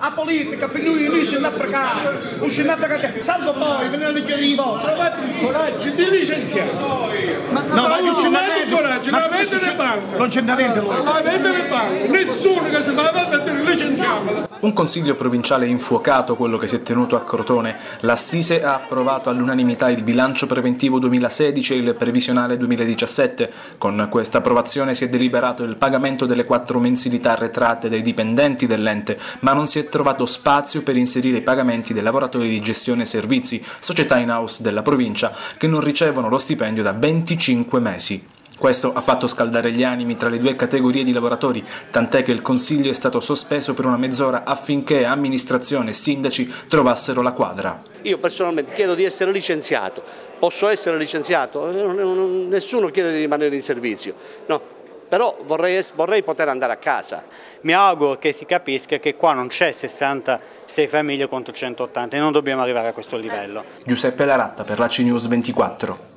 a politica per noi ce n'è fregato, non ce n'è fregato, salvo poi venendo che arrivo, trovate il coraggio di licenziare. Ma non ce n'è il coraggio, non avete le palle. Non ce n'avete lui. Non avete le palle, nessuno che si fa avanti per licenziarla. Un consiglio provinciale infuocato, quello che si è tenuto a Crotone. L'Assise ha approvato all'unanimità il bilancio preventivo 2016 e il previsionale 2017. Con questa approvazione si è deliberato il pagamento delle 4 mensilità arretrate dai dipendenti dell'ente, ma non si è trovato spazio per inserire i pagamenti dei lavoratori di gestione servizi, società in house della provincia, che non ricevono lo stipendio da 25 mesi. Questo ha fatto scaldare gli animi tra le due categorie di lavoratori, tant'è che il Consiglio è stato sospeso per una mezz'ora affinché amministrazione e sindaci trovassero la quadra. Io personalmente chiedo di essere licenziato, posso essere licenziato? Nessuno chiede di rimanere in servizio, no. Però vorrei poter andare a casa. Mi auguro che si capisca che qua non c'è 66 famiglie contro 180 e non dobbiamo arrivare a questo livello. Giuseppe Laratta per la CNews 24.